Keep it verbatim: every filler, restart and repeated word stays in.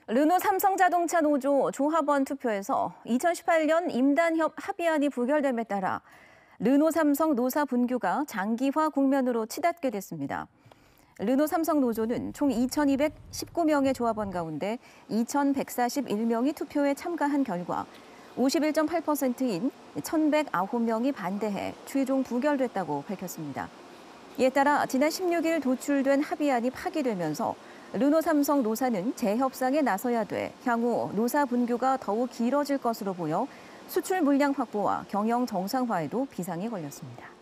르노 삼성자동차 노조 조합원 투표에서 이천십팔 년 임단협 합의안이 부결됨에 따라 르노 삼성 노사 분규가 장기화 국면으로 치닫게 됐습니다. 르노 삼성 노조는 총 이천이백십구 명의 조합원 가운데 이천백사십일 명이 투표에 참가한 결과 오십일 점 팔 퍼센트인 천백구 명이 반대해 최종 부결됐다고 밝혔습니다. 이에 따라 지난 십육 일 도출된 합의안이 파기되면서 르노 삼성 노사는 재협상에 나서야 돼 향후 노사 분규가 더욱 길어질 것으로 보여 수출 물량 확보와 경영 정상화에도 비상이 걸렸습니다.